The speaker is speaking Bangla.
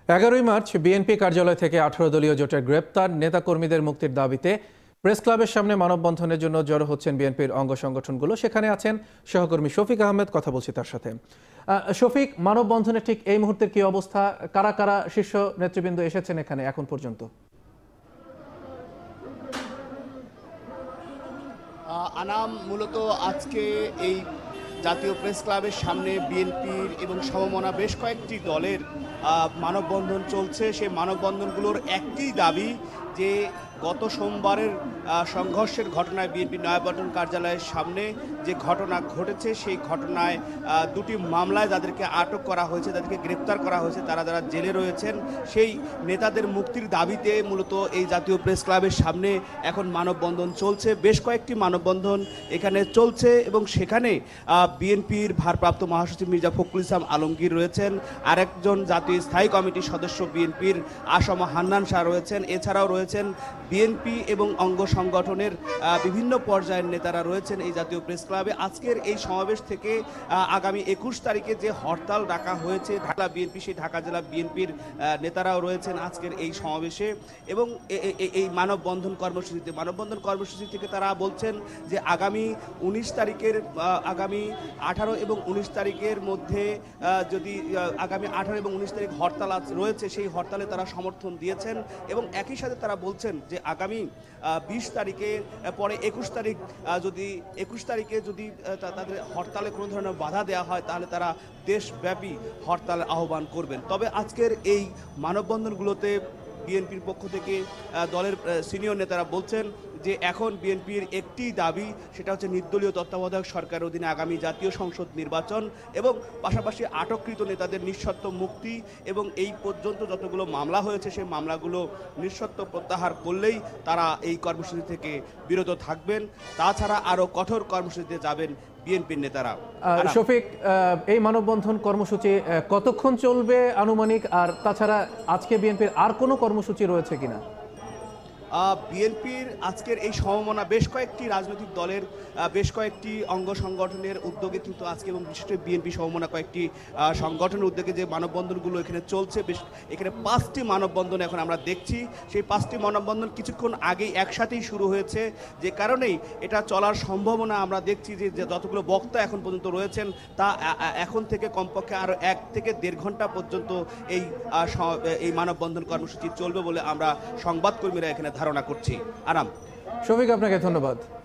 11ই মার্চ বিএনপি কার্যালয় থেকে 18 দলীয় জোটের গ্রেপ্তার নেতাকর্মীদের মুক্তির দাবিতে প্রেস ক্লাবের সামনে মানববন্ধনের জন্য জড়ো হচ্ছেন বিএনপির অঙ্গ সংগঠনগুলো। সেখানে আছেন সহকর্মী শফিক আহমেদ, কথা বলছি তার সাথে। শফিক, মানববন্ধনের ঠিক এই মুহূর্তের কি অবস্থা? কারা কারা শীর্ষ নেতৃবৃন্দ এসেছেন এখানে এখন পর্যন্ত? আনাম, মূলত আজকে এই জাতীয় প্রেস ক্লাবের সামনে বিএনপির এবং সমমনা বেশ কয়েকটি দলের মানববন্ধন চলছে। সেই মানববন্ধনগুলোর একটি দাবি যে গত সোমবারের সংঘর্ষের ঘটনায় বিএনপি নয়াপল্টন কার্যালয়ের সামনে যে ঘটনা ঘটেছে, সেই ঘটনায় দুটি মামলায় যাদেরকে আটক করা হয়েছে, যাদেরকে গ্রেপ্তার করা হয়েছে, তারা যারা জেলে রয়েছেন, সেই নেতাদের মুক্তির দাবিতে মূলত এই জাতীয় প্রেস ক্লাবের সামনে এখন মানববন্ধন চলছে। বেশ কয়েকটি মানববন্ধন এখানে চলছে এবং সেখানে বিএনপির ভারপ্রাপ্ত মহাসচিব মির্জা ফখরুল ইসলাম আলমগীর রয়েছেন, আরেকজন জাতীয় স্থায়ী কমিটির সদস্য বিএনপির আসম হান্নান শাহ রয়েছেন, এছাড়াও রয়েছেন বিএনপি এবং অঙ্গ সংগঠনের বিভিন্ন পর্যায়ের নেতারা রয়েছেন এই জাতীয় প্রেস ক্লাবে। আজকের এই সমাবেশ থেকে আগামী 21 তারিখে যে হরতাল ডাকা হয়েছে ঢাকা বিএনপি, সেই ঢাকা জেলা বিএনপির নেতারাও রয়েছেন আজকের এই সমাবেশে এবং এই মানববন্ধন কর্মসূচি থেকে তারা বলছেন যে আগামী 19 তারিখের আগামী 18 এবং 19 তারিখের মধ্যে যদি আগামী 18 এবং 19 তারিখ হরতাল রয়েছে, সেই হরতালে তারা সমর্থন দিয়েছেন এবং একই সাথে তারা বলছেন যে আগামী 20 তারিখের পরে 21 তারিখে যদি তাদের হরতালে কোনো ধরনের বাধা দেওয়া হয় তাহলে তারা দেশব্যাপী হরতালের আহ্বান করবেন। তবে আজকের এই মানববন্ধনগুলোতে বিএনপির পক্ষ থেকে দলের সিনিয়র নেতারা বলছেন যে এখন বিএনপির একটি দাবি, সেটা হচ্ছে নির্দলীয় তত্ত্বাবধায়ক সরকারের অধীনে আগামী জাতীয় সংসদ নির্বাচন এবং পাশাপাশি আটককৃত নেতাদের নিঃশর্ত মুক্তি এবং এই পর্যন্ত যতগুলো মামলা হয়েছে সেই মামলাগুলো নিঃশর্ত প্রত্যাহার করলেই তারা এই কর্মসূচি থেকে বিরত থাকবেন। তাছাড়া আরও কঠোর কর্মসূচিতে যাবেন বিএনপির নেতারা। শফিক, এই মানববন্ধন কর্মসূচি কতক্ষণ চলবে আনুমানিক? আর তাছাড়া আজকে বিএনপির আর কোনো কর্মসূচি রয়েছে কিনা? বিএনপির আজকের এই সমমনা বেশ কয়েকটি রাজনৈতিক দলের বেশ কয়েকটি অঙ্গ সংগঠনের উদ্যোগে কিন্তু আজকে এবং বিশেষ করে বিএনপি সমমনা কয়েকটি সংগঠনের উদ্যোগে যে মানববন্ধনগুলো এখানে চলছে, এখানে 5টি মানববন্ধন এখন আমরা দেখছি। সেই 5টি মানববন্ধন কিছুক্ষণ আগেই একসাথেই শুরু হয়েছে, যে কারণেই এটা চলার সম্ভাবনা আমরা দেখছি যে যতগুলো বক্তা এখন পর্যন্ত রয়েছেন তা এখন থেকে কমপক্ষে আরও 1 থেকে 1.5 ঘন্টা পর্যন্ত এই মানববন্ধন কর্মসূচি চলবে বলে আমরা সংবাদকর্মীরা এখানে ধারণা করছি। আরাম। শফিক, আপনাকে ধন্যবাদ।